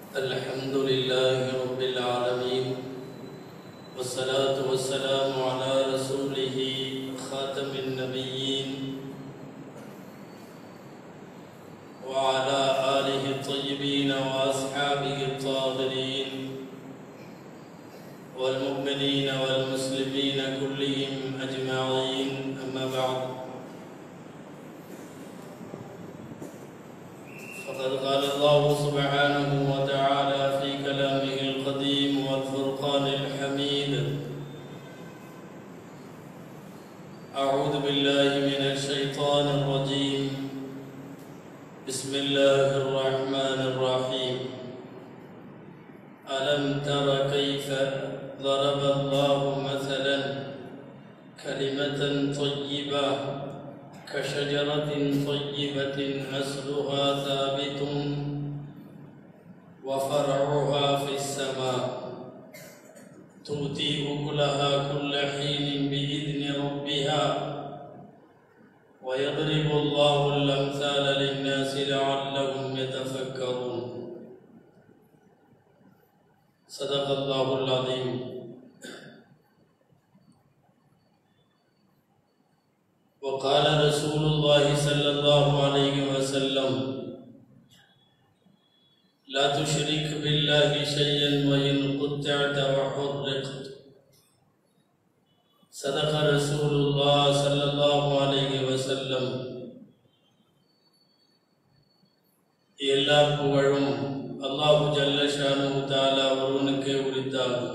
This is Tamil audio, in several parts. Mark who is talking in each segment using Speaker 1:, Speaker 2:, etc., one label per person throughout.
Speaker 1: الحمد لله رب العالمين والصلاة والسلام على رسوله خاتم النبيين وعلى آله الطيبين وأصحابه الطاهرين والمؤمنين والمسلمين كلهم أجمعين أما بعد فقد قال الله سبحانه وتعالى في كلامه القديم والفرقان الحميد أعوذ بالله من الشيطان الرجيم بسم الله الرحمن الرحيم ألم تر كيف ضرب الله مثلا كلمة طيبة كشجرة طيبة أصلها ثابت وفرعها في السماء تؤتي أكلها كل حين بإذن ربها ويضرب الله الأمثال للناس لعلهم يتفكرون صدق الله العظيم. وقال رسول الله صلى الله عليه وسلم لا تشرك بالله شيئا وإن قطعت وحرقت. صدق رسول الله صلى الله عليه وسلم. எல்லா புகழும் அல்லாஹு ஜல்ல ஷானுஹு தஆலா ஒருவனுக்கே உரித்தாகும்.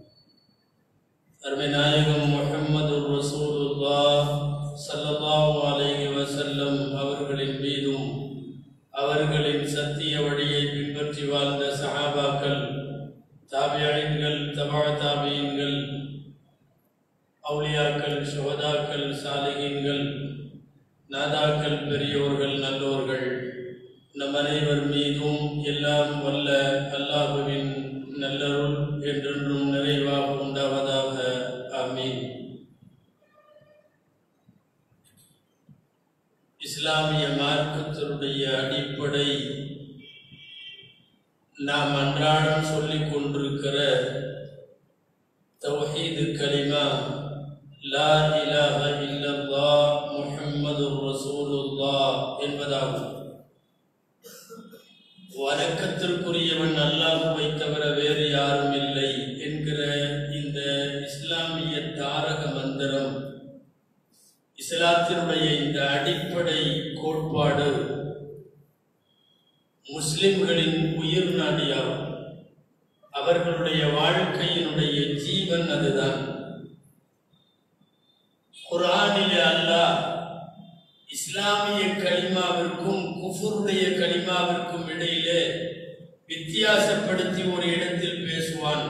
Speaker 1: அருமை நாயகம் முஹம்மதுர் ரசூலுல்லாஹ் ஸல்லல்லாஹு அலைஹி வஸல்லம் அவர்களின் மீதும் அவர்களின் சத்திய வழியை பின்பற்றி வாழ்ந்த சஹாபாக்கள், தாபியீன்கள், தபா தாபியீன்கள், அவுலியாக்கள், ஷுஹதாக்கள், சாலிஹீன்கள், நாதாக்கள், பெரியோர்கள், நல்லோர்கள் நம் அனைவர் மீதும் எல்லாம் வல்ல அல்லாஹுவின் நல்லருள் என்றென்றும் நிறைவாக உண்டாவதாக. ஆமீன். இஸ்லாமிய மார்க்கத்தினுடைய அடிப்படை நாம் அன்றாடம் சொல்லிக் கொண்டிருக்கிற தௌஹீது கலிமா லா இலாஹ இல்லல்லாஹ் முஹம்மதுர் ரசூலுல்லாஹ் என்பதாகும். வணக்கத்திற்குரியவன் அல்லாஹ்வை தவிர வேறு யாரும் இல்லை என்கிற இந்த இஸ்லாமிய தாரக மந்திரம், இஸ்லாத்தினுடைய இந்த அடிப்படை கோட்பாடு முஸ்லிம்களின் உயிர் நாடியாகும். அவர்களுடைய வாழ்க்கையினுடைய ஜீவன் அதுதான். குர்ஆனிலே அல்லாஹ் இஸ்லாமிய கலிமாவிற்கும் குஃபுருடைய கலிமாவிற்கும் இடையிலே வித்தியாசப்படுத்தி ஒரு இடத்தில் பேசுவான்.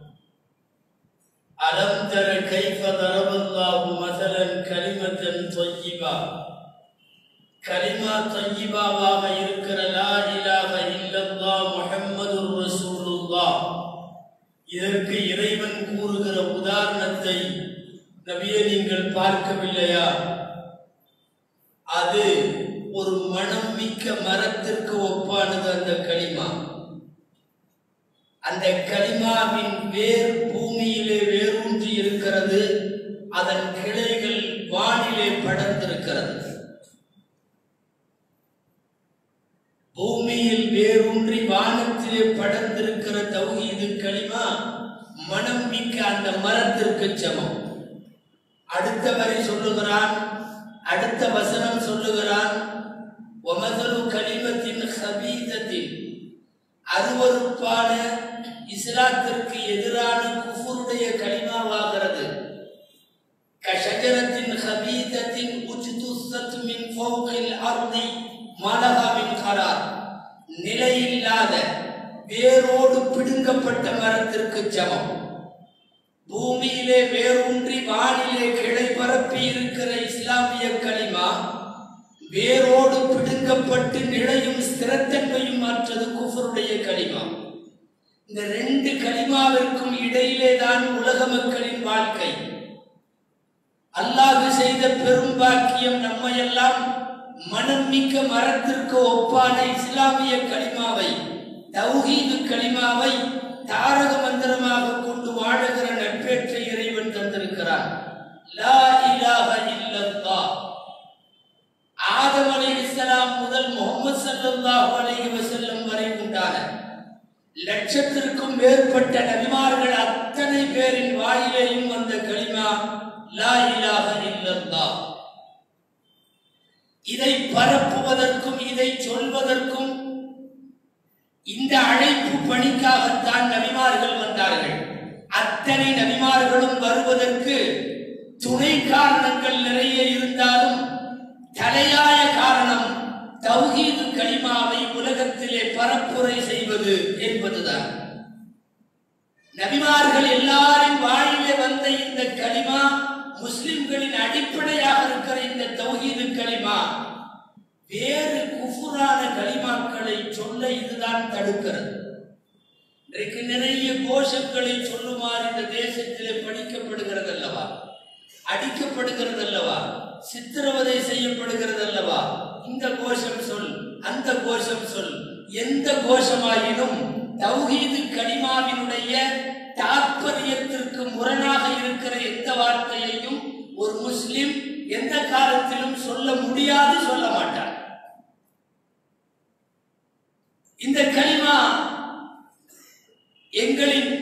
Speaker 1: அலம் தர கைஃப தரபல்லாஹு மஸலன் கலிமத்தன் தய்யிபா. கலிமா தய்யிபாவாக இருக்கிற லா இலாஹ இல்லல்லாஹ் முஹம்மதுர் ரசூலுல்லாஹ், இதற்கு இறைவன் கூறுகிற உதாரணத்தை நபியே நீங்கள் பார்க்கவில்லையா? அது ஒரு மனம் மிக்க மரத்திற்கு ஒப்பானது அந்த கலிமா. அந்த கலிமாவின் வேர் பூமியிலே வேரூன்றி இருக்கிறது, அதன் கிளைகள் வானிலே படர்ந்திருக்கிறது. பூமியில் வேரூன்றி வானத்திலே படர்ந்திருக்கிற தௌஹீது கலிமா மனம் மிக்க அந்த மரத்திற்கு சமம். அடுத்த வரை சொல்லுகிறான், அடுத்த வசனம் சொல்லுகிறான், வமதலு கலிமத்தின் ஹபீதத்தின், அருவருப்பான இஸ்லாத்திற்கு எதிரான குஃபுருடைய கலிமாவாகிறது. கஷஜரத்தின் ஹபீதத்தின் உஜ்துஸத் மின் ஃபௌகில் அர்தி மாலஹா மின் கரார், நிலையில்லாத வேரோடு பிடுங்கப்பட்ட மரத்திற்கு சமம். பூமியிலே வேரூன்றி வானிலே கிளை பரப்பி இருக்கிற இஸ்லாமிய கலிமா வேரோடு பிடுங்கப்பட்டு நிலையும் ஸ்திரத்தன்மையும் மாற்றது குஃபருடைய கலிமா. இந்த ரெண்டு கலிமாவிற்கும் இடையிலே தான் உலக மக்களின் வாழ்க்கை. அல்லாஹ் செய்த பெரும் பாக்கியம் நம்மையெல்லாம் மனம் மிக்க மரத்திற்கு ஒப்பான இஸ்லாமிய கலிமாவை
Speaker 2: தௌஹீது கலிமாவை தாரக மந்திரமாக கொண்டு வாழுகிற நட்பேற்றை இறைவன் தந்திருக்கிறான். லா இலாஹ இல்லல்லாஹ். ஆதம் அலைஹிஸ்ஸலாம் முதல் முஹம்மது ஸல்லல்லாஹு அலைஹி வஸல்லம் வரை உண்டான லட்சத்திற்கும் மேற்பட்ட நபிமார்கள் அத்தனை பேரின் வாயிலேயும் வந்த கலிமா லா இலாஹ இல்லல்லாஹ். இதை பரப்புவதற்கும் இதை சொல்வதற்கும் இந்த அழைப்பு பணிக்காகத்தான் நபிமார்கள் வந்தார்கள். அத்தனை நபிமார்களும் வருவதற்கு துணை காரணங்கள் நிறைய இருந்தாலும் தலையாய காரணம் தௌஹீது கலிமாவை உலகத்திலே பரப்புரை செய்வது என்பதுதான். நபிமார்கள் எல்லாரின் வாயிலே வந்த இந்த கலிமா, முஸ்லிம்களின் அடிப்படையாக இருக்கிற இந்த தௌஹீது கலிமா வேறு குஃபுரான கலிமாக்களை சொல்ல இதுதான் தடுக்கிறது. இன்றைக்கு நிறைய கோஷங்களை சொல்லுமாறு இந்த தேசத்திலே படிக்கப்படுகிறது அல்லவா, அடிக்கப்படுகிறது அல்லவா, சித்திரவதை செய்யப்படுகிறது அல்லவா. இந்த கோஷம் சொல், அந்த கோஷம் சொல், எந்த கோஷமாயினும் தௌஹீது கலிமாவினுடைய தாற்பயத்திற்கு முரணாக இருக்கிற எந்த வார்த்தையையும் ஒரு முஸ்லிம் எந்த காலத்திலும் சொல்ல முடியாது, சொல்ல மாட்டார். இந்த கலிமா எங்களின்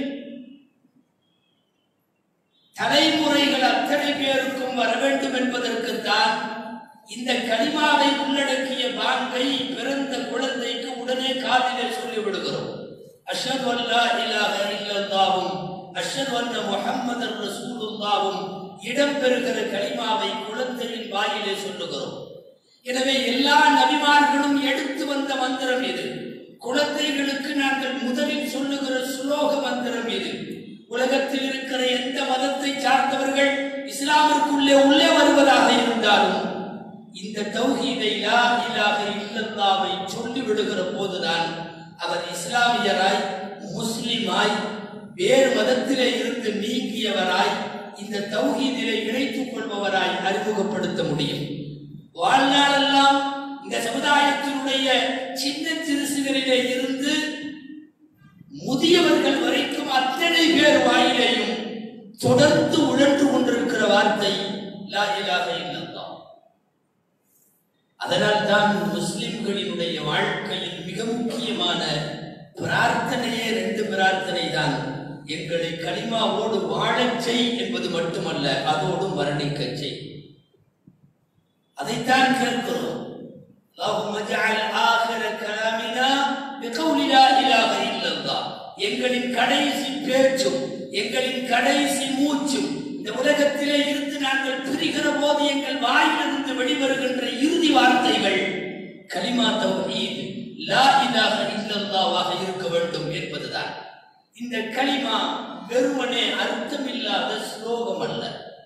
Speaker 2: தலைமுறைகள் அத்தனை பேருக்கும் வர வேண்டும் என்பதற்குத்தான் இந்த கலிமாவை உள்ளடக்கிய பாங்கை பிறந்த குழந்தைக்கு உடனே காதிலே சொல்லிவிடுகிறோம். அஷ்ஹது அல்லா இலாஹ இல்லல்லாஹும் அஷ்ஹது அன்ன முஹம்மதர் ரசூலுல்லாஹும் இடம்பெறுகிற கலிமாவை குழந்தையின் வாயிலே சொல்லுகிறோம். எனவே எல்லா நபிமார்களும் எடுத்து வந்த மந்திரம் இது. குழந்தைகளுக்கு நாங்கள் முதலில் சொல்லுகிற சுலோக மந்திரம் இது. உலகத்தில் இருக்கிற எந்த மதத்தை சார்ந்தவர்கள் இஸ்லாமிற்குள்ளே உள்ளே வருவதாக இருந்தாலும் இந்த தௌஹீதை லா இலாஹ இல்லல்லாஹை சொல்லி விடுகிற போதுதான் அவர் இஸ்லாமியராய், முஸ்லிமாய், வேறு மதத்திலே இருந்து நீங்கியவராய், இந்த தௌஹீதிலே இணைத்துக் கொள்பவராய் அறிமுகப்படுத்த முடியும். வாழ்நாளெல்லாம் இந்த சமுதாயத்தினுடைய சின்ன சிறுசுகளிலே இருந்து முதியவர்கள் வரைக்கும் அத்தனை பேர் வாயிலையும் தொடர்ந்து உழன்று கொண்டிருக்கிற வார்த்தை லா இலாஹ இல்லல்லாஹ். அதனால் தான் முஸ்லிம்களினுடைய வாழ்க்கையின் மிக முக்கியமான பிரார்த்தனையே ரெண்டு பிரார்த்தனை தான். எங்களை கலிமாவோடு வாழச் செய் என்பது மட்டுமல்ல, அதோடு மரணிக்க செய். அதைத்தான் கேட்கிறோம். அல்லாஹும்ம ஜஅல் ஆகிர கலாமினா பிகௌலி லா இலாஹ இல்லல்லாஹ். எங்களின் கடைசி பேச்சும் எங்களின் கடைசி மூச்சும் இந்த உலகத்திலே இருந்து நாங்கள் பிரிகிற போது எங்கள் வாயிலிருந்து வெளிவருகின்ற இறுதி வார்த்தைகள் கலிமா தௌஹீத் லா இலாஹ இல்லல்லாஹ்வாக இருக்க வேண்டும் என்பதுதான். இந்த கலிமா வெறுமனே அர்த்தமில்லாத ஸ்லோகம் அல்ல,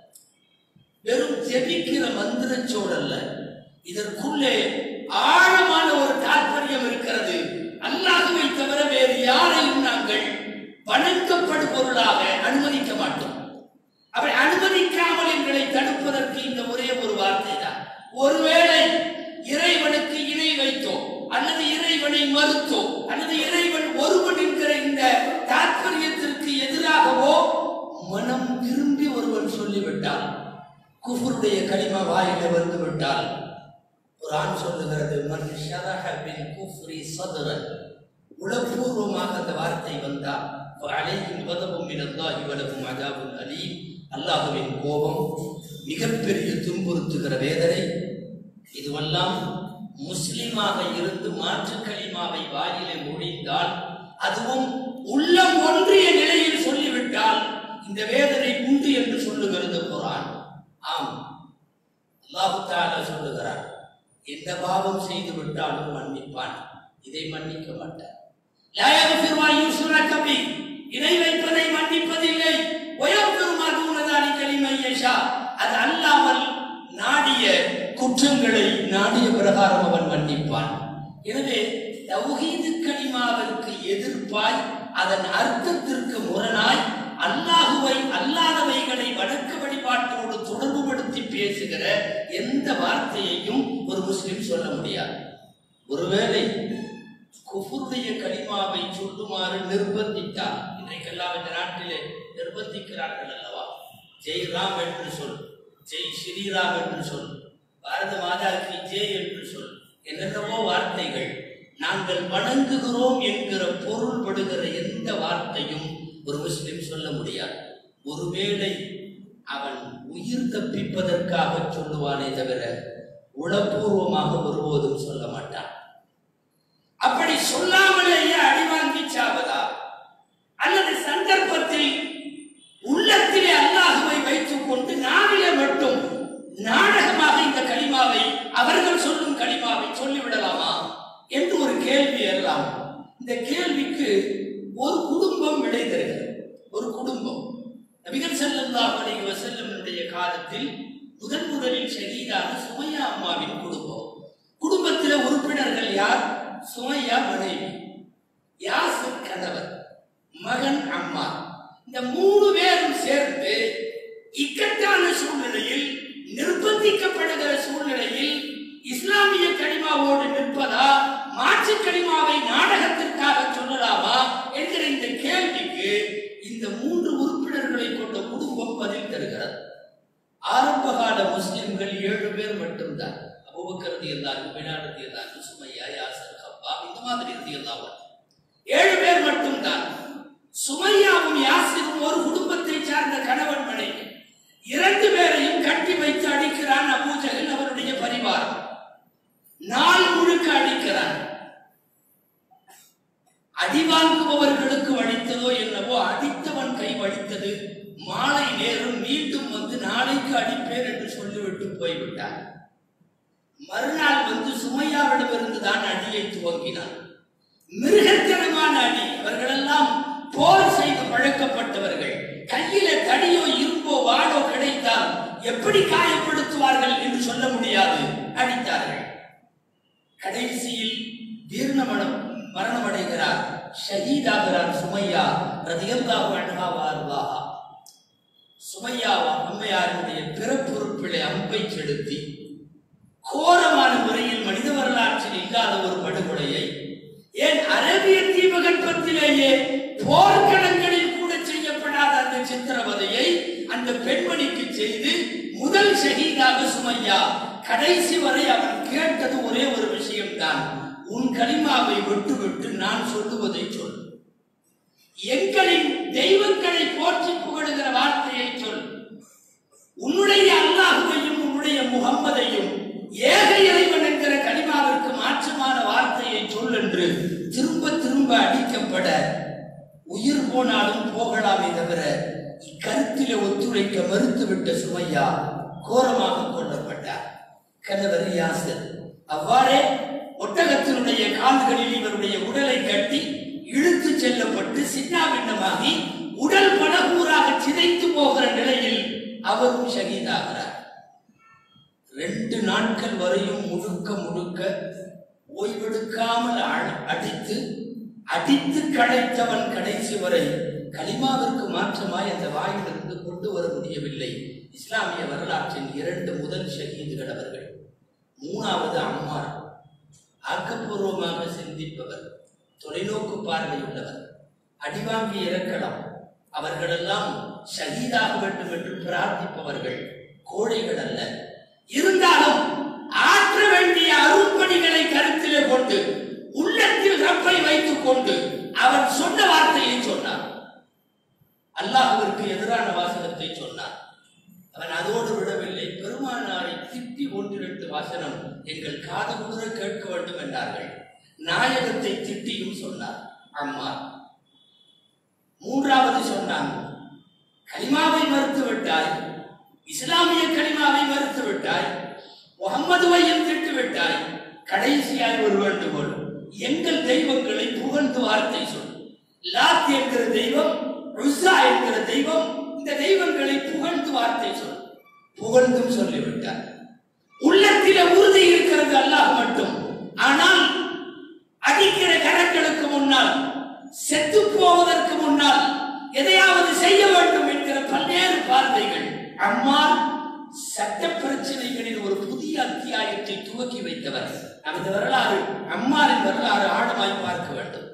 Speaker 2: வெறும் ஜெபிக்கிற மந்திரச்சோடு அல்ல. இதற்குள்ளே ஆழமான ஒரு தாற்பயம் இருக்கிறது. அல்லாஹ்வை தவிர வேறு யாரையும் நாங்கள் வணங்கப்படுபொருளாக அனுமதிக்க மாட்டோம். அவை அனுமதிக்காமல் எங்களை தடுப்பதற்கு இந்த ஒரே ஒரு வார்த்தை தான். ஒருவேளை இறைவனுக்கு இணை வைத்தோம் அல்லது இறைவனை மறுத்தோம் அல்லது இறைவன் ஒருவன் என்கிற இந்த தாற்பயத்திற்கு எதிராகவோ மனம் திரும்பி ஒருவன் சொல்லிவிட்டால், குஃபருடைய கலிமா வாயிலே வந்து விட்டால், குர்ஆன் சொல்லுகிறது மன் ஷரஹ பில் குஃப்ரி ஸத்ரன், உளப்பூர்வமாக அந்த வார்த்தை வந்தால் அலைஹிம் கதபும் மினல்லாஹி வலஹும் அஸாபுன் அலீம், அல்லாஹ்வின் கோபம், மிகப்பெரிய துன்புறுத்துகிற வேதனை. இதுவெல்லாம் முஸ்லிமாக இருந்து மாற்று கலிமாவை வாயிலே மொழிந்தால், அதுவும் உள்ளம் ஒன்றிய நிலையில் சொல்லிவிட்டால் இந்த வேதனை உண்டு என்று சொல்லுகிறது குர்ஆன். ஆம், அல்லாஹ் தஆலா சொல்லுகிறார், எந்த பாவம் செய்து விட்டாலும் மன்னிப்பான், இதை மன்னிக்க மாட்டார். லா யக்ஃபிரு மா யுஷ்ரக பி, இணை வைப்பதை மன்னிப்பதில்லை. வயக்ஃபிரு மா தூன ஸாலிக லிமன் யஷா, அது அல்லாமல் நாடிய குற்றங்களை நாடிய பிரகாரம் அவன் மன்னிப்பான். எனவே தௌஹீது கலிமாவிற்கு எதிர்ப்பாய், அதன் அர்த்தத்திற்கு முரணாய், அல்லாஹுவை அல்லாதவைகளை வணக்க வழிபாட்டோடு தொடர்புபடுத்தி பேசுகிற எந்த வார்த்தையையும் ஒரு முஸ்லிம் சொல்ல முடியாது. ஒருவேளை குஃபுருடைய உன்னுடைய கலிமாவை சொல்லுமாறு நிர்பந்தித்தார். இன்றைக்கெல்லாம் இந்த நாட்டிலே நிர்பந்திக்கிறார்கள் அல்லவா? ஜெய் ராம் என்று சொல், ஜெய் ஸ்ரீராம் என்று சொல், பாரத மாதாக்கு ஜெய் என்று சொல், என்னென்னவோ வார்த்தைகள். நாங்கள் வணங்குகிறோம் என்கிற பொருள்படுகிற எந்த வார்த்தையும் ஒரு முஸ்லிம் சொல்ல முடியாது. ஒருவேளை அவன் உயிர் தப்பிப்பதற்காக சொல்லுவானே தவிர உளப்பூர்வமாக ஒருபோதும் சொல்ல மாட்டான். அப்படி சொல்லாமலேயே அடிவாங்கி சாவதா, அல்லது சந்தர்ப்பத்தில் உள்ளத்திலே அல்லாஹுவை வைத்துக் கொண்டு நாவிலே மட்டும் நாடகமாக இந்த கலிமாவை, அவர்கள் சொல்லும் கலிமாவை சொல்லிவிடலாமா என்று ஒரு கேள்வி எல்லாம். இந்த கேள்விக்கு ஒரு குடும்பம் விடை தருகிறது. ஒரு குடும்பம் நபிகள் ஸல்லல்லாஹு அலைஹி வஸல்லமுடைய காலத்தில் முதலில் ஷஹீதான சுமையா அம்மாவின் குடும்பம். குடும்பத்தில் உறுப்பினர்கள் யார்? சுமையா மனைவி, யாசிர் கணவர், மகன் அம்மா. இந்த 3 பேரும் சேர்ந்து இக்கட்டான சூழ்நிலையில், நிர்பந்திக்கப்படுகிற சூழ்நிலையில் இஸ்லாமிய கலிமாவோடு நிற்பதா, மாற்று கலிமாவை நாடகத்திற்காக சொல்லலாமா என்கிற இந்த கேள்விக்கு இந்த 3 உறுப்பினர்களை கொண்ட குடும்பம் பதில் தருகிறது. ஆரம்பகால முஸ்லிம்கள் 7 பேர் மட்டும்தான். அபூபக்கர் ரலியல்லாஹு அன்ஹு, பிலால் ரலியல்லாஹு அன்ஹு, சுமையா, யாசிர், கப்பாப், இந்த மாதிரி ரலியல்லாஹு அன்ஹு 7 பேர் மட்டும்தான். சுமையாவும் யாசிரும் ஒரு குடும்பத்தை சார்ந்த கணவன் மனைவி. 2 பேரையும் கட்டி வைத்து அடிக்கிறான் அபூ ஜஹல், அவருடைய பரிவாரம். நாள் முழுக்க அடிக்கிறான். அடிவாங்குபவர்களுக்கு வலித்ததோ என்னவோ, அடித்தவன் கை வலித்தது. மாலை நேரம் மீண்டும் வந்து நாளைக்கு அடிப்பேன் என்று சொல்லிவிட்டு போய்விட்டார். மறுநாள் வந்து சுமையாவிடமிருந்து தான் அடியை துவங்கினார். மிருகத்தனமான அடி. அவர்களெல்லாம் போர் செய்து பழக்கப்பட்டவர்கள். கையில தடியோ இரும்போ வாளோ கிடைத்தால் எப்படி காயப்படுத்துவார்கள் என்று சொல்ல முடியாது. அடித்தார்கள். கடைசியில் மரணம் அடைகிறார், ஷஹீதாகிறார் சுமையா ரலியல்லாஹு அன்ஹா வஅர்தாஹா. சுமையா அம்மையாருடைய பிறப்புறுப்பிலே அம்பை செலுத்தி கோரமான முறையில் மனித வரலாற்றில் இல்லாத ஒரு படுகொலையை, ஏன் அரபிய தீபகற்பத்திலேயே போர்க்களங்களில் கூட செய்யப்படாத அந்த சித்திரவதையை அந்த பெண்மணிக்கு செய்து முதல் ஷஹீதாக சுமையா. கடைசி வரை அவன் கேட்டது ஒரே ஒரு விஷயம்தான், உன் கலிமாவை விட்டுவிட்டு நான் சொல்லுவதை சொல், எங்களின் தெய்வங்களை போற்றி புகழுகிற வார்த்தையை சொல், உன்னுடைய அல்லாஹுவையும் உன்னுடைய முகம்மதையும் ஏக இறைவன் என்கிற கலிமாவிற்கு மாற்றமான வார்த்தையை சொல் என்று திரும்ப திரும்ப அடிக்கப்பட, உயிர் போனாலும் போகலாமே தவிர இக்கருத்திலே ஒத்துழைக்க மறுத்துவிட்ட சுமையா கோரமாக கொல்லப்பட்டார். கணவர் யாசிர் அவ்வாறே ஒட்டகத்தினுடைய கால்களில் இவருடைய உடலை கட்டி இழுத்து செல்லப்பட்டு சின்னாபின்னமாகி உடல் பலகூறாக சிதைத்து போகிற நிலையில் அவரும் ஷஹீதாகிறார். 2 நாட்கள் வரையும் முழுக்க முழுக்க ஓய்வெடுக்காமல் அடித்து கடைத்தவன் கடைசி வரை கலிமாவிற்கு மாற்றமாய் அந்த வாயிலிருந்து கொண்டு வர முடியவில்லை. இஸ்லாமிய வரலாற்றின் 2 முதல் ஷஹீதுகள் அவர்கள். 3வது அம்மார், ஆக்கப்பூர்வமாக சிந்திப்பவர், தொலைநோக்கு பார்வையுள்ளவர், அடிவாங்கி இறக்கலாம். அவர்களெல்லாம் ஷஹீதாக வேண்டும் என்று பிரார்த்திப்பவர்கள், கோழைகள் அல்ல. இருந்தாலும் ஆற்ற வேண்டிய அரும்பணிகளை கருத்திலே கொண்டு உள்ளத்தில் ரப்பை வைத்துக் கொண்டு அவர் சொன்ன வார்த்தையை சொன்னார். அல்லாஹ்விற்கு எதிரான வாசகத்தை சொன்னார். அவன் அதோடு விடவில்லை, பெருமானாரை திட்டி 1-2 வாசனம் எங்கள் காது குளிர கேட்க வேண்டும் என்றார்கள். நாயகத்தை திட்டியும் சொன்னார் அம்மார். 3வது சொன்னான், கலிமாவை மறுத்து விட்டாய், இஸ்லாமிய கலிமாவை மறுத்து விட்டாய், முகம்மதுவையும் திட்டு விட்டாய். கடைசியாய் ஒரு வேண்டுகோள், எங்கள் தெய்வங்களை புகழ்ந்து வார்த்தை சொல். லாத் என்கிற தெய்வம், உஸ்ஸா என்கிற தெய்வம், இந்த தெய்வங்களை புகழ்ந்து வார்த்தை சொல். புகழ்ந்தும் சொல்லிவிட்டார். உள்ளத்தில உறுதி இருக்கிறது அல்லாஹ் மட்டும். ஆனால் அடிக்கிற கரங்களுக்கு முன்னால், செத்து போவதற்கு முன்னால் எதையாவது செய்ய வேண்டும் என்கிற பல்வேறு பார்வைகள். அம்மார் சட்ட பிரச்சனைகளில் ஒரு புதிய அத்தியாயத்தை துவக்கி வைத்தவர். அந்த வரலாறு, அம்மாரின் வரலாறு ஆழமாய் பார்க்க வேண்டும்.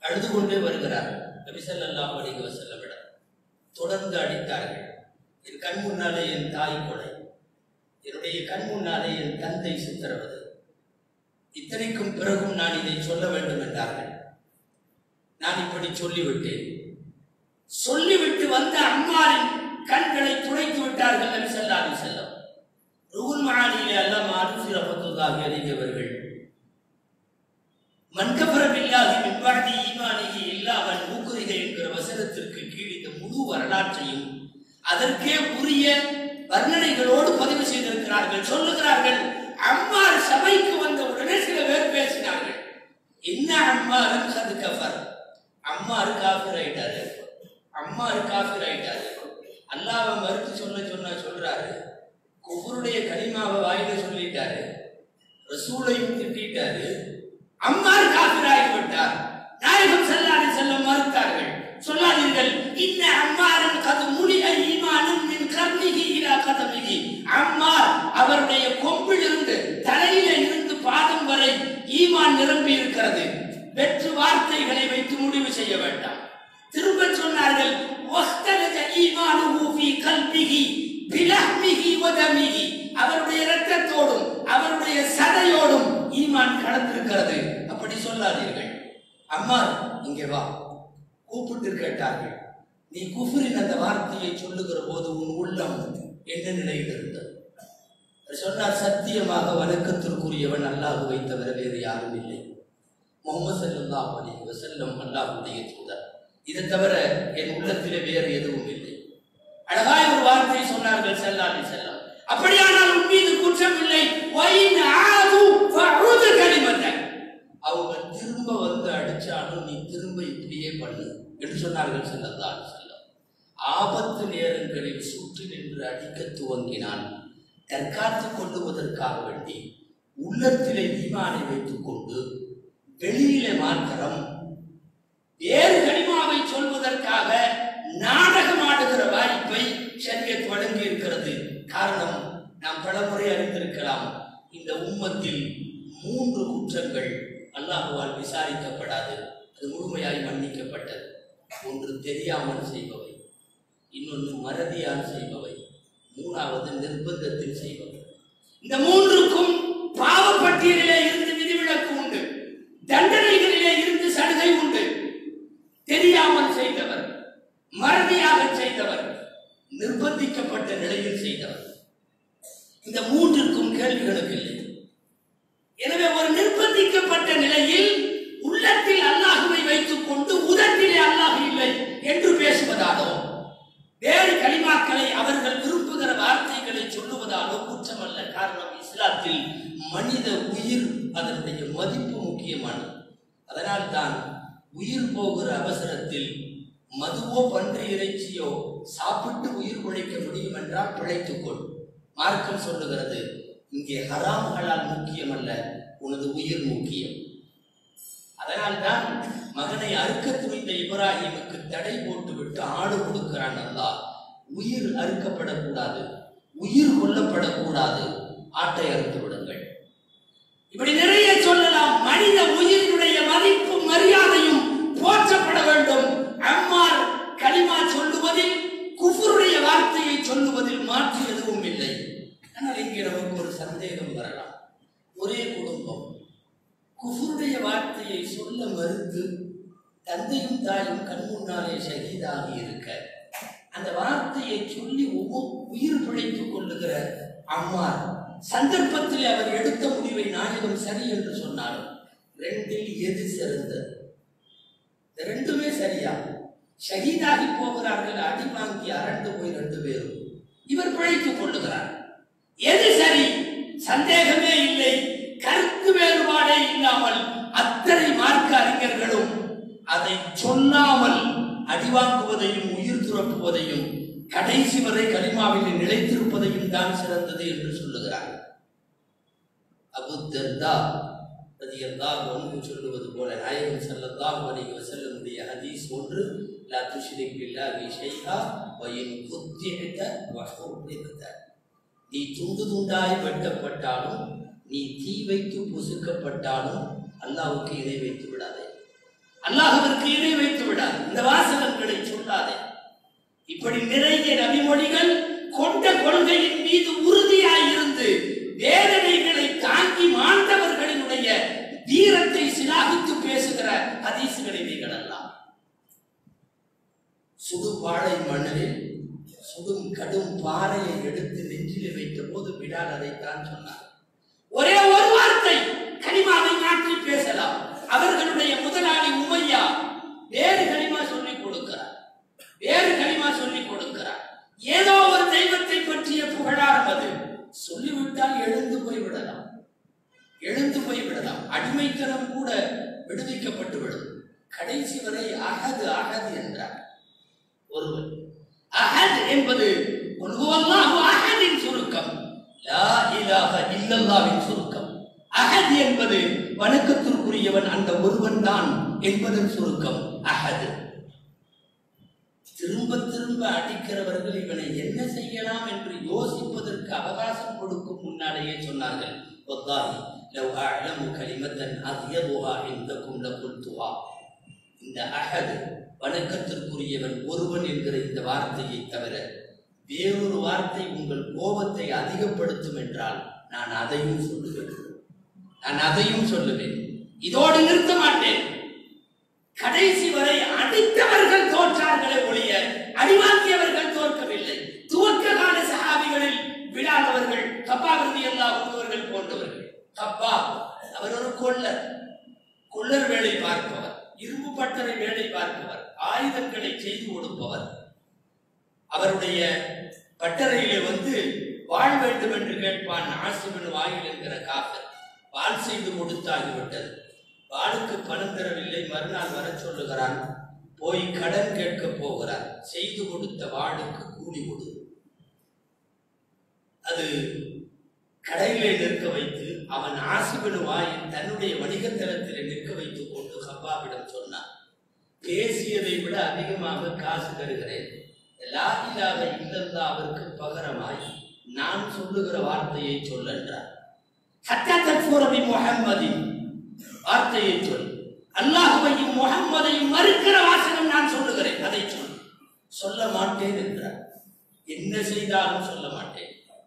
Speaker 2: அழுது கொண்டே வருகிறார். நபி ஸல்லல்லாஹு அலைஹி வஸல்லம் தொடர்ந்து அடித்தார்கள். என் கண் முன்னாலே என் தாய் கொலை, என்னுடைய கண் முன்னாலே என் தந்தை சித்திரவதை, இத்தனைக்கும் பிறகும் நான் இதை சொல்ல வேண்டும் என்றார்கள். நான் இப்படி சொல்லிவிட்டேன். சொல்லிவிட்டு வந்த அம்மாரின் கண்களை துடைத்து விட்டார்கள் நபி ஸல்லல்லாஹு அலைஹி வஸல்லம். ரூஹுல் மஆனியிலே அல்லாமா அருஃபி ரஹ்மத்துல்லாஹி அலைஹி அவர்கள் மன் கஃபர பில்லாஹி மின் பஅதி ஈமானிஹி இல்லா மன் உக்ரிஹ என்கிற வசனத்திற்கு கீழ் இந்த முழு வரலாற்றையும் அதற்கே உரிய வர்ணனைகளோடு பதிவு செய்திருக்கிறார்கள். சொல்லுகிறார்கள், அம்மார் சபைக்கு வந்த உடனே சில பேர் பேசினார்கள், என்ன அம்மாரும் கது கஃபர், அம்மாரு காஃபிர் ஆயிட்டாரு, அம்மாரு காஃபிர் ஆயிட்டாரு. அல்லாஹ்வை மறுத்து சொல்றாரு, குஃபருடைய கலிமாவை வாயில சொல்லிட்டாரு, ரசூலையும் திட்டாரு, அம்மார் காஃபிர் ஆகிவிட்டார். நாயகம் ஸல்லல்லாஹு அலைஹி வஸல்லம் மறுத்தார்கள். சொல்லாதீர்கள், இன்ன அம்மாரன் கது முலிஅ ஈமானும் மின் கர்னிஹி இலா கதமிஹி, அம்மார் அவருடைய கொம்பில் இருந்து தலையில இருந்து பாதம் வரை ஈமான் நிரம்பி இருக்கிறது. வெற்று வார்த்தைகளை வைத்து முடிவு செய்ய வேண்டாம். திரும்ப சொன்னார்கள், வஸ்தலஜ ஈமானுஹு ஃபீ கல்பிஹி பிலஹ்மிஹி வ தமிஹி, அவருடைய இரத்தத்தோடும் அவருடைய சதையோடும் ஈமான் கலந்திருக்கிறது. அப்படி சொல்லாதீர்கள். அம்மார் இங்கே வா, கூப்பிட்டு கேட்டார்கள், நீ குஃப்ரின் அந்த வார்த்தையை சொல்லுகிற போது உன் உள்ளம் என்ன நிலையில் இருந்தது? சொன்னார், சத்தியமாக வணக்கத்திற்குரியவன் அல்லாஹ்வை தவிர வேறு யாரும் இல்லை. முஹம்மது ஸல்லல்லாஹு அலைஹி வஸல்லம் அல்லாஹ்வுடைய தூதர், இதை தவிர என் உள்ளத்திலே வேறு எதுவும் இல்லை. அழகாய் ஒரு வார்த்தை சொன்னார்கள் ஸல்லல்லாஹு அலைஹி வஸல்லம், அப்படியானால் உன் மீது குற்றம் இல்லை. வைன் ஆது ஃபஉது கலிமத்தன், அவங்க திரும்ப வந்து அடிச்சாலும் நீ திரும்ப இப்படியே பண்ணு என்று சொன்னார்கள் ஸல்லல்லாஹு அலைஹி வஸல்லம். ஆபத்து நேரங்களில் சுற்றி நின்று அடிக்க துவங்கினான். தற்காத்துக் கொள்ளுவதற்காக வேண்டி உள்ளத்திலே ஈமானை வைத்துக் கொண்டு வெளியிலே மாத்திரம் வேறு கலிமாவை சொல்வதற்காக நாடகம் ஆடுகிற வாய்ப்பை ஷரியத் வழங்கி இருக்கிறது. காரணம், நாம் பலமுறை அறிந்திருக்கலாம், இந்த உம்மத்தில் 3 குற்றங்கள் அல்லாஹ்வால் விசாரிக்கப்படாது, அது முழுமையாய் மன்னிக்கப்பட்டது. ஒன்று தெரியாமல் செய்பவை, இன்னொன்று மறதியால் செய்பவை, 3வது நிர்பந்தத்தில் செய்பவை. இந்த 3க்கும் பாவப்பட்டியலிலே இருந்து விதிவிலக்கு உண்டு, தண்டனைகளிலே இருந்து சலுகை உண்டு. தெரியாமல் செய்தவர், மறதியாக செய்தவர், நிர்பந்திக்கப்பட்ட நிலையில் செய்தவர், இந்த 3க்கும் கேள்விகளுக்கு இல்லை. எனவே ஒரு நிர்பந்திக்கப்பட்ட நிலையில் உள்ளத்தில் அல்லாஹ்வை வைத்துக் கொண்டு உதட்டிலே அல்லாஹ் இல்லை என்று பேசுவதாலோ வேறு கலிமாக்களை அவர்கள் விரும்புகிற வார்த்தைகளை சொல்லுவதாலோ குற்றம் அல்ல. காரணம், இஸ்லாத்தில் மனித உயிர் அதனுடைய மதிப்பு முக்கியமானது. அதனால் தான் உயிர் போகிற அவசரத்தில் மதுவோ பன்றி இறைச்சியோ சாப்பிட்டு உயிர் பிழைக்க முடியும் என்றால் பிழைத்துக்கொள். மார்க்கம் சொல்லுகிறது, இங்கே ஹராம்களால் முக்கியம் அல்ல, உனது உயிர் முக்கியம். அதனால்தான் மகனை அறுக்க துணிந்த இப்ராஹிமுக்கு தடை போட்டுவிட்டு ஆடு கொடுக்கிறான் அல்லாஹ். உயிர் அறுக்கப்படக்கூடாது, உயிர் கொல்லப்படக்கூடாது, ஆட்டை அறுத்து விடுங்கள். இப்படி நிறைய சொல்லலாம். மனித உயிரினுடைய மதிப்பும் மரியாதையும் போற்றப்பட வேண்டும். அம்மார் கலிமா சொல்லுவதில், குஃப்ருடைய வார்த்தையை சொல்லுவதில் மாற்று எதுவும் இல்லை. ஆனால் இங்கே நமக்கு ஒரு சந்தேகம் வரலாம். ஒரே குடும்பம் குஃப்ருடைய வார்த்தையை சொல்ல மறுத்து தந்தையும் தாயும் கண் முன்னாலே ஷஹீதாகி இருக்க, அந்த வார்த்தையை சொல்லி உயிர் பிழைத்துக் கொள்ளுகிற அம்மார் சந்தர்ப்பத்தில் அவர் எடுத்த முடிவை நாயகம் சரி என்று சொன்னாலும் 2இல் எது சிறந்தது? 2மே சரியா? ஷஹீதாகி போகிறார்கள், அடி வாங்கி அரண்டு போய் 2 பேரும், இவர் பிழைத்துக் கொள்ளுகிறார். எது சரி? சந்தேகமே இல்லை. கருத்து வேறுபாடே இல்லாமல் அத்தனை மார்க்க அறிஞர்களும் அதை சொல்லாமல் அடிவாங்குவதையும் உயிர் துறப்புவதையும் கடைசி வரை கலிமாவில் நிலைத்திருப்பதையும் தான் சிறந்தது என்று சொல்லுகிறார்கள். அபூ தர்தா ரலியல்லாஹு அன்ஹு சொல்லுவது போல, நாயகம் ஸல்லல்லாஹு அலைஹி வஸல்லம் ஹதீஸ் ஒன்று, லா துஷ்ரிக் பில்லாஹி ஷைஆ வ இன் குத்திஅத வ ஹுர்ரிகத, நீ துண்டு துண்டாய் வெட்டப்பட்டாலும், நீ தீ வைத்து புசுக்கப்பட்டாலும் அல்லாஹ்வுக்கு இணை வைத்து விடாதே. அல்லாஹ்விற்கு இணை வைத்து விடாது. இந்த வாசகங்களை சொல்லாதே. இப்படி நிறைய நபிமொழிகள் கொண்ட கொள்கையின் மீது உறுதியாயிருந்து வேதனைகளை தாங்கி மாண்டவர்களினுடைய வீரத்தை சிலாகித்து பேசுகிற ஹதீசுகளை நீங்கள் எல்லாம் சுடுபாழை மணலில் சுடும் கடும் பாறையை எடுத்து நெஞ்சில் வைத்த போது பிலால் அதைத்தான் சொன்னார். ஒரே ஒரு வார்த்தை கலிமாவை மாற்றி பேசலாம். அவர்களுடைய முதலாளி உமையா வேறு கலிமா சொல்லிக் கொடுக்கிறார், வேறு கலிமா சொல்லிக் கொடுக்கிறார். ஏதோ ஒரு தெய்வத்தை பற்றிய புகழாரம் அது. சொல்லிவிட்டால் எழுந்து போய்விடலாம், எழுந்து போய்விடலாம். அடிமைத்தனம் கூட விடுவிக்கப்பட்டு விடும். கடைசி வரை அஹது அஹது என்றார் ஒருவர். அஹத் என்பது அல்லாஹு அஹதின் சுருக்கம், லா இலாஹ இல்லல்லாஹ்வின் சுருக்கம். அஹத் என்பது வணக்கத்திற்குரியவன் அந்த ஒருவன் தான் என்பதன் சுருக்கம் அஹத். திரும்ப திரும்ப அடிக்கிறவர்கள் இவனை என்ன செய்யலாம் என்று யோசிப்பதற்கு அவகாசம் கொடுக்கும் முன்னாலேயே சொன்னார்கள், வல்லாஹி லவ் அஅலமு கலிமத்தன் அத்யதுஹா இந்தகும் லகுல்துஹா. இந்த அஹத் வணக்கத்திற்குரியவன் ஒருவன் என்கிற இந்த வார்த்தையை தவிர வேறொரு வார்த்தை உங்கள் கோபத்தை அதிகப்படுத்தும் என்றால் நான் அதையும் சொல்லுவேன், நான் அதையும் சொல்லுவேன். இதோடு நிறுத்த மாட்டேன். கடைசி வரை அடித்தவர்கள் தோற்றார்களே ஒழிய அடிவாங்கியவர்கள் தோற்கவில்லை. துவக்க கால சஹாபிகளில் விழாதவர்கள் கப்பாப் ரலியல்லாஹு அன்ஹு போன்றவர்கள். கப்பாப் அவர் ஒரு கொல்லர், கொல்லர் வேலை பார்ப்பவர், இரும்பு பட்டறை வேலை பார்ப்பவர், ஆயுதங்களை செய்து கொடுப்பவர். அவருடைய பட்டறையிலே வந்து வாழ் வேண்டும் என்று கேட்பான். ஆசிபின் வாயில் என்கிற காஃபர் வாழ் செய்து கொடுத்தாகிவிட்டது. வாளுக்கு பணம் தரவில்லை. மறுநாள் வர சொல்லுகிறான். போய் கடன் கேட்க போகிறார். செய்து கொடுத்த வாளுக்கு கூலி கொடு. அது கடையிலே நிற்க வைத்து அவன் ஆசிபின் வாயில் தன்னுடைய வணிகத்தலத்திலே நிற்க வைத்துக் கொண்டு கப்பாவிடம் சொன்னான், பேசியதை விட அதிகமாக காசு தருகிறேன். லா இலாஹ இல்லல்லாஹ் அவருக்கு பகரமாய் நான் சொல்லுகிற வார்த்தையை சொல்லென்றார். ஹத்தா தக்ஃபுர பி முஹம்மதின் வார்த்தையை சொல். அல்லாஹ்வையும் முஹம்மதையும் மறுக்கிற வாசகம் நான் சொல்லுகிறேன், அதை சொல். சொல்ல மாட்டேன் என்றார். என்ன செய்தாலும் சொல்ல மாட்டேன்.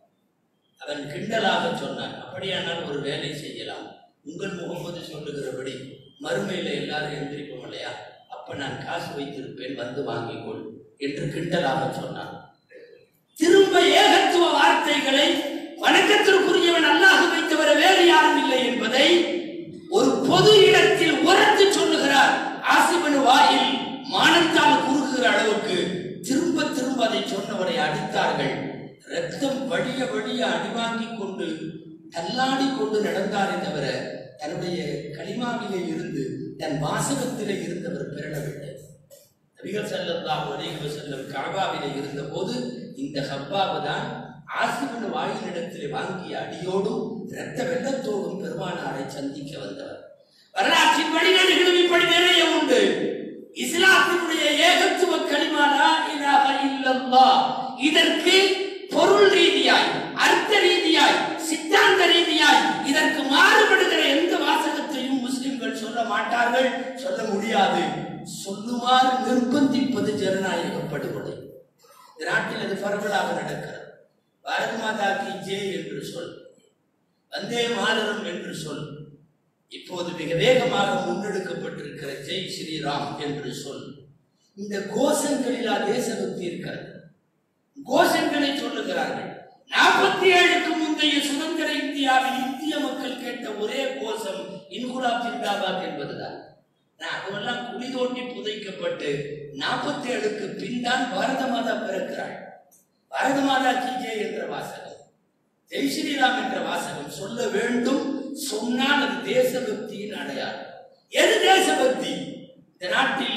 Speaker 2: அவன் கிண்டலாக சொன்னான், அப்படியானால் ஒரு வேலை செய்யலாம். உங்கள் முகம்மது சொல்லுகிறபடி மறுமையில எல்லாரும் எந்திரிப்போம் இல்லையா, அப்ப நான் காசு வைத்திருப்பேன், வந்து வாங்கிக்கொள் என்று கிண்டலாக சொன்னான். திரும்ப ஏகத்துவ வார்த்தைகளை வணக்கத்திற்குரியவன் அல்லாஹ்வை தவிர வேறு யாரும் இல்லை என்பதை ஒரு பொது இடத்தில் உரத்து சொல்லுகிறார். ஆசிபின் வாயில் மானத்தால் குறுகுகிற அளவுக்கு திரும்ப திரும்ப அதை சொன்னவரை அடித்தார்கள். ரத்தம் வழிய வழிய அடிவாங்கி கொண்டு தள்ளாடி கொண்டு நடந்தாரே தவிர தன்னுடைய கலிமாவிலே இருந்து தன் வாசகத்திலே இருந்தவர் பிறழவில்லை. நபிகள் ஸல்லல்லாஹு அலைஹி வஸல்லம் கஅபாவிலே இருந்த போது இந்த ஹப்பாபு தான் ஆசிபின் வாயிலிடத்திலே வாங்கிய அடியோடும் இரத்த வெள்ளத்தோடும் பெருமானாரை சந்திக்க வந்தவர். வரலாற்றின் வழிநெடுகளும் இப்படி நிறைய உண்டு. இஸ்லாத்தினுடைய ஏகத்துவ கலிமா லா இலாஹ இல்லல்லாஹ், இதற்கு பொருள் ரீதியாய், அர்த்த ரீதியாய், சித்தாந்த ரீதியாய் இதற்கு மாறுபடுகிற எந்த வாசகத்தையும் முஸ்லிம்கள் சொல்ல மாட்டார்கள், சொல்ல முடியாது. சொல்லுமாறு நிர்பந்திப்பது ஜனநாயக படுகொலை. இந்த நாட்டில் அது பரவலாக நடக்கிறது. பாரத மாதா கி ஜெய் என்று சொல், வந்தே மாதரம் என்று சொல், இப்போது மிக வேகமாக முன்னெடுக்கப்பட்டிருக்கிற ஜெய் ஸ்ரீராம் என்று சொல். இந்த கோஷங்களிலா தேசபக்தி இருக்கிறது. கோஷங்களை சொல்லுகிறார்கள். 47க்கு முந்தைய சுதந்திர இந்தியாவில் இந்திய மக்கள் கேட்ட ஒரே கோஷம் இன்குலாப் ஜிந்தாபாத் என்பதுதான். அதுவெல்லாம் குழி தோண்டி புதைக்கப்பட்டு 47க்கு பின் தான் பாரத மாதா பிறக்கிறாள். பாரத மாதா கி ஜெய் என்ற வாசகம், ஜெய் ஸ்ரீராம் என்ற வாசகம் சொல்ல வேண்டும். சொன்னால் அது தேசபக்தியின் அடையாளம். எது தேசபக்தி? இந்த நாட்டில்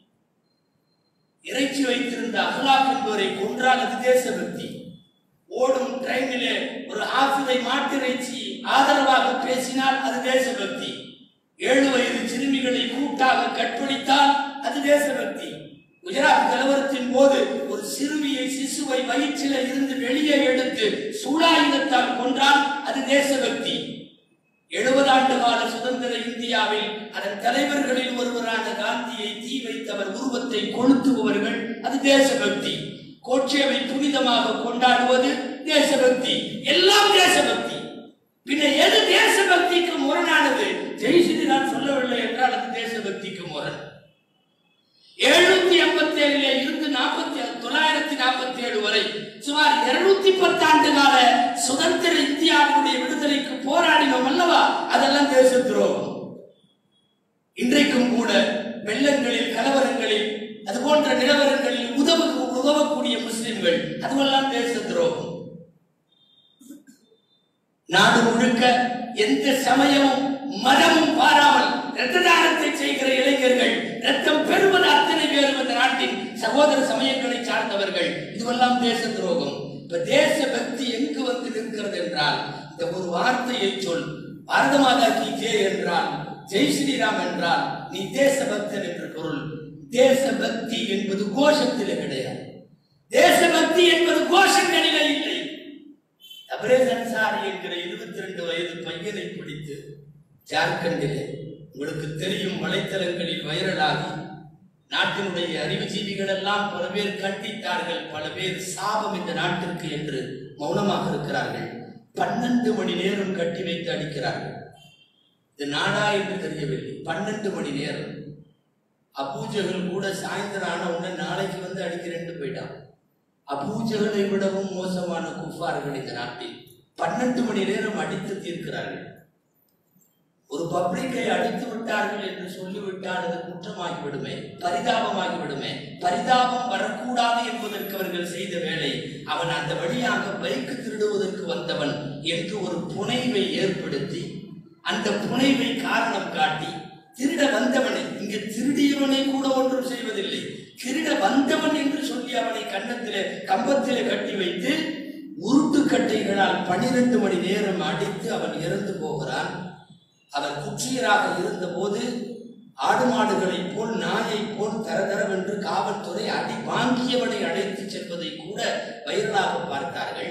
Speaker 2: இறைச்சி வைத்திருந்த அஹ்லாக் என்பவரை கொன்றால் அது தேசபக்தி. ஓடும் ட்ரெயினிலே ஒரு ஆஃபிதை மாட்டிறைச்சி ஆதரவாக பேசினால் அது தேசபக்தி. 7 வயது சிறுமிகளை கூட்டாக கற்பழித்தால் அது தேசபக்தி. குஜராத் கலவரத்தின் போது ஒரு சிசுவை வயிற்றில இருந்து வெளியே எடுத்து சூடாயுதத்தால் கொன்றால் அது தேசபக்தி. 70 70 ஆண்டு கால சுதந்திர இந்தியாவில் அதன் தலைவர்களில் ஒருவரான காந்தியை தீ வைத்தவர் உருவத்தை கொளுத்துபவர்கள், அது தேசபக்தி. கோட்சேவை புனிதமாக கொண்டாடுவது தேசபக்தி, எல்லாம் தேசபக்தி. பின்ன எது தேசபக்திக்கு முரணானது? ஜெய்ஸ்ரீ நான் சொல்லவில்லை என்றால் அது தேசபக்திக்கு முரண். 787 இருந்து 947 வரை சுமார் 210 ஆண்டு கால சுதந்திர இந்தியாவுடைய விடுதலைக்கு போராடினோம் அல்லவா? அதெல்லாம் தேச துரோகம். இன்றைக்கும் கூட வெள்ளங்களில், கலவரங்களில், அது போன்ற நிலவரங்களில் உதவக்கூடிய முஸ்லிம்கள், அதுவெல்லாம் தேச துரோகம். நாடு முழுக்க எந்த சமயமும் மதமும் பாராமல் இரத்த தானத்தை செய்கிற இளைஞர்கள், ரத்தம் பெறுவது அத்தனை பேரும் இந்த நாட்டின் சகோதர சமயங்களை சார்ந்தவர்கள். இதுவெல்லாம் தேச துரோகம். இப்ப தேச பக்தி எங்கு வந்து நிற்கிறது என்றால், இந்த ஒரு வார்த்தையை சொல், பாரத மாதா கி ஜெய் என்றால், ஜெய் ஸ்ரீராம் என்றால் நீ தேசபக்தன் என்று பொருள். தேசபக்தி என்பது கோஷத்திலே கிடையாது. தேசபக்தி என்பது கோஷங்களிலே இல்லை. தபரேஸ் அன்சாரி என்கிற 22 வயது பையனை பிடித்து ஜார்க்கண்டிலே, உங்களுக்கு தெரியும், வலைத்தளங்களில் வைரலாகி நாட்டினுடைய அறிவுஜீவிகள் எல்லாம் பல பேர் கண்டித்தார்கள், பல பேர் சாபம் இந்த நாட்டிற்கு என்று மௌனமாக இருக்கிறார்கள். 12 மணி நேரம் கட்டி வைத்து அடிக்கிறார்கள். இது நாடா என்று தெரியவில்லை. 12 மணி நேரம். அபூஜகள் கூட சாயந்தரம் ஆன உடனே நாளைக்கு வந்து அடிக்கிறேன்னு போயிட்டான். அபூஜகளை விடவும் மோசமான குஃபார்கள் இந்த நாட்டில் 12 மணி நேரம் அடித்து தீர்க்கிறார்கள். ஒரு பப்ளிக்கை அடித்து விட்டார்கள் என்று சொல்லிவிட்டால் அது குற்றமாகிவிடுமே, பரிதாபமாகிவிடுமே. பரிதாபம் வரக்கூடாது என்பதற்கு அவர்கள் செய்த வேலை, அவன் அந்த வழியாக பைக்கு திருடுவதற்கு வந்தவன் என்று ஒரு புனைவை ஏற்படுத்தி, அந்த புனைவை காரணம் காட்டி திருட வந்தவனை, இங்கு திருடியவனை கூட ஒன்றும் செய்வதில்லை, திருட வந்தவன் என்று சொல்லி அவனை கன்னத்திலே கம்பத்திலே கட்டி வைத்து உருட்டுக்கட்டைகளால் 12 மணி நேரம் அடித்து அவன் இறந்து போகிறான். அவர் குற்றியராக இருந்த போது ஆடு மாடுகளை போல், நாயை போல் தரதரவென்று காவல்துறை அடி வாங்கியவனை அழைத்து செல்வதை கூட வைரலாக பார்த்தார்கள்.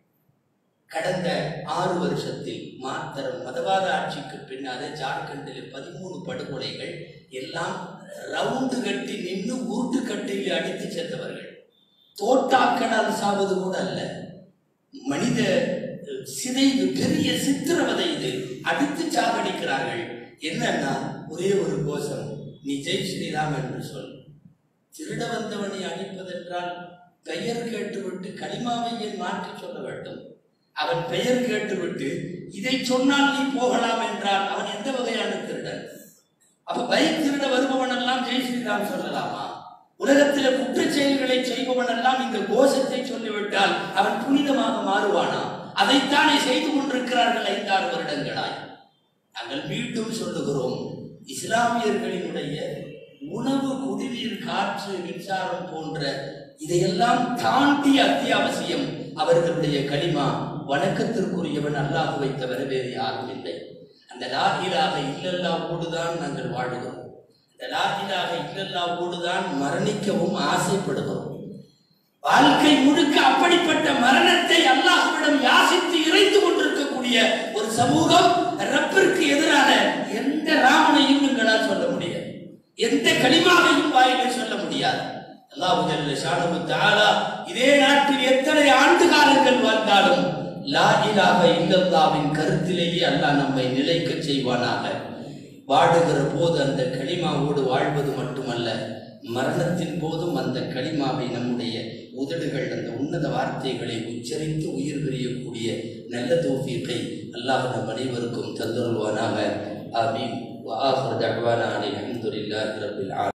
Speaker 2: கடந்த 6 வருஷத்தில் மாத்திரம் மதவாத ஆட்சிக்கு பின்னாலே ஜார்க்கண்டில் 13 படுகொலைகள், எல்லாம் ரவுண்டு கட்டி நின்று உருட்டுக்கட்டையில் அடித்து சென்றவர்கள். தோட்டாக்களால் சாவது கூட அல்ல, மனித சிதைவு, பெரிய சித்திரவதை. இது அடித்து சாகடிக்கிறார்கள். என்னன்னா ஒரே ஒரு கோஷம், நீ ஜெய் ஸ்ரீராம் என்று சொல். திருட வந்தவனை அழிப்பதென்றால் பெயர் கேட்டுவிட்டு களிமாவை ஏன் மாற்றி சொல்ல வேண்டும்? அவன் பெயர் கேட்டுவிட்டு இதை சொன்னால் நீ போகலாம் என்றால் அவன் எந்த வகையான திருடன்? அப்ப பைக் திருட வருபவன் எல்லாம் ஜெய் ஸ்ரீராம் சொல்லலாமா? உலகத்தில் குற்ற செயல்களை செய்பவன் எல்லாம் இந்த கோஷத்தை சொல்லிவிட்டால் அவன் புனிதமாக மாறுவானா? அதைத்தானே செய்து கொண்டிருக்கிறார்கள் 5-6 வருடங்களாய். நாங்கள் மீண்டும் சொல்லுகிறோம், இஸ்லாமியர்களினுடைய உணவு, குடிநீர், காற்று, மின்சாரம் போன்ற இதையெல்லாம் தாண்டி அத்தியாவசியம் அவர்களுடைய கலிமா. வணக்கத்திற்குரியவன் அல்லாஹ்வை தவிர வேறு யாரும் இல்லை. அந்த லா இலாஹ இல்லல்லாஹ்வோடு தான் நாங்கள் வாழுகிறோம். அந்த லா இலாஹ இல்லல்லாஹ்வோடு தான் மரணிக்கவும் ஆசைப்படுகிறோம். வாழ்க்கை முழுக்க அப்படிப்பட்ட மரணத்தை அல்லாஹ்விடம் யாசித்து இறைத்து கொண்டிருக்கக்கூடிய ஒரு சமூகம். ரப்பிற்கு எதிரான எந்த ராமனையும் எங்களால் சொல்ல முடியாது, எந்த கலிமாவையும் வாயிலே சொல்ல முடியாது. அல்லாஹ் ஜல்ல ஷானஹு தஆலா இதே நாட்டில் எத்தனை ஆண்டு காலங்கள் வாழ்ந்தாலும் லா இலாஹ இல்லல்லாஹ்வின் கருத்திலேயே அல்லாஹ் நம்மை நிலைக்க செய்வானாக. வாடுகிற போது அந்த கலிமாவோடு வாழ்வது மட்டுமல்ல, மரணத்தின் போதும் அந்த கலிமாவை நம்முடைய உதடுகள் அந்த உன்னத வார்த்தைகளை உச்சரித்து உயிர் பிரியக்கூடிய நல்ல தௌஃபீகை அல்லாஹ் நம் அனைவருக்கும் தந்தருள்வானாக. ஆமீன். வஆஹிரு தஅவானா அனில் ஹம்துலில்லாஹி ரப்பில் ஆலமீன்.